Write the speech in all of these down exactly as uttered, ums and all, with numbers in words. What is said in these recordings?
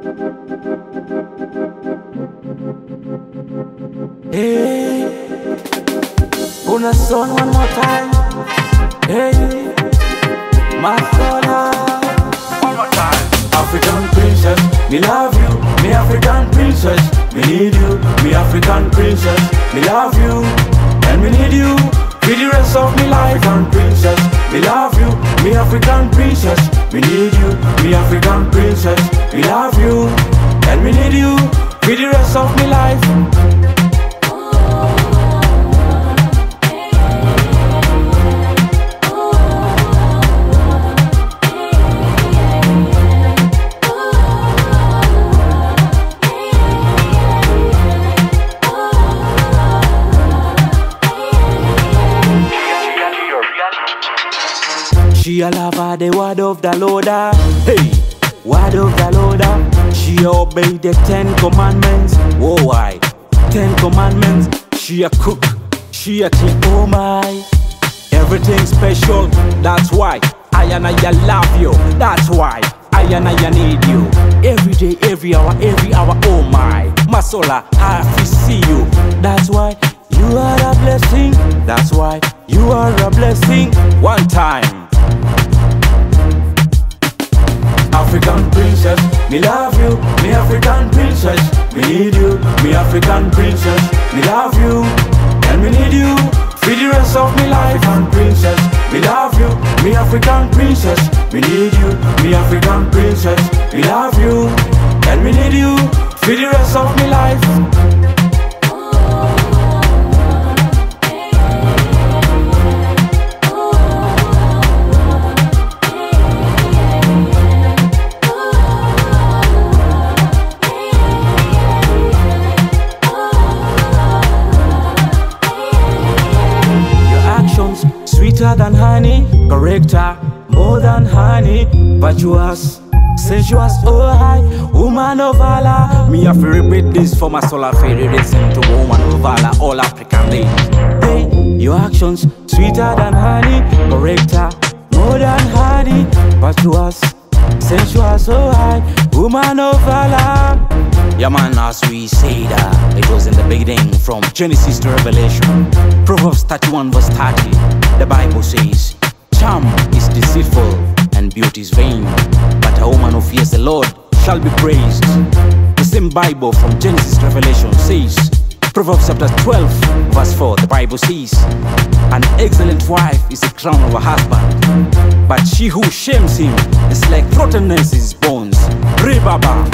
Hey, una son one more time. Hey, my sola. One more time. African princess, me love you. Me African princess, me need you. Me African princess, me love you. And me need you for the rest of me life. And princess, me love you. Me African princess, me need you. Me African princess, me love you. And me need you for the rest of me life. She a love her the word of the Lord. Hey, word of the Lord. She obey the Ten Commandments. Whoa, why? Ten Commandments. She a cook. She a king. Oh my, everything special. That's why I and I love you. That's why I and I need you. Every day, every hour, every hour. Oh my, Masola, I have to see you. That's why you are a blessing. That's why you are a blessing. One time. African princess, me love you. Me African princess, me need you. Me African princess, me love you. And me need you for the rest of me life. And princess, me love you. Me African princess, me need you. Me African princess, me love you. And me need you for the rest of me life. Sweeter than honey, correcter, more than honey, virtuous, sensuous, oh high, woman of valor. Me have to repeat this for my solar fairy, listen to woman of valor, all African lady. Hey, your actions, sweeter than honey, correcter, more than honey, virtuous, sensuous, oh high, woman of valor. Yeah man, as we say that, it was in the beginning from Genesis to Revelation. Proverbs thirty-one verse thirty, the Bible says, charm is deceitful and beauty is vain, but a woman who fears the Lord shall be praised. The same Bible from Genesis to Revelation says, Proverbs chapter twelve verse four, the Bible says, an excellent wife is the crown of a husband, but she who shames him is like rottenness in his bones. Rebaba.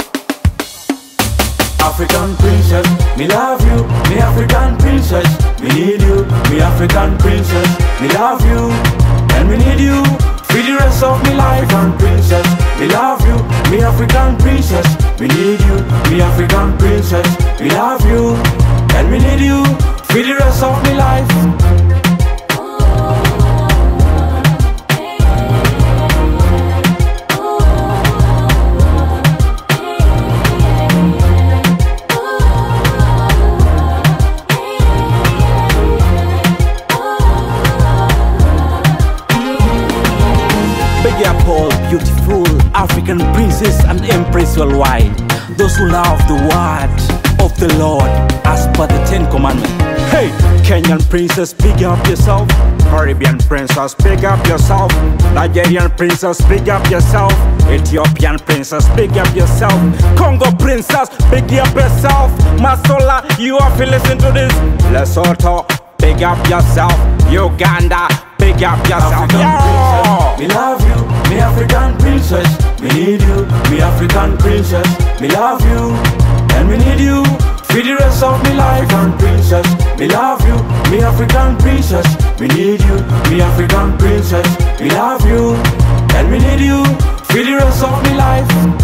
African princess, me love you. Me African princess, me need you. Me African princess, me love you. And me need you for the rest of me life. And princess, me love you. Me African princess, me need you. Me African princess, me love you. And me need you for the rest of me life. All beautiful African princess and empress worldwide, those who love the word of the Lord as per the Ten Commandments. Hey, Kenyan princess, big up yourself. Caribbean princess, big up yourself. Nigerian princess, big up yourself. Ethiopian princess, big up yourself. Congo princess, big up yourself. Masola, you have to listen to this. Lesotho, big up yourself. Uganda, big up yourself. Yo! Me love you. Me African princess, me need you. Me African princess, me love you. And me need you for the rest of me life. And princess, me love you. Me African princess, me need you. Me African princess, me love you. And me need you for the rest of me life.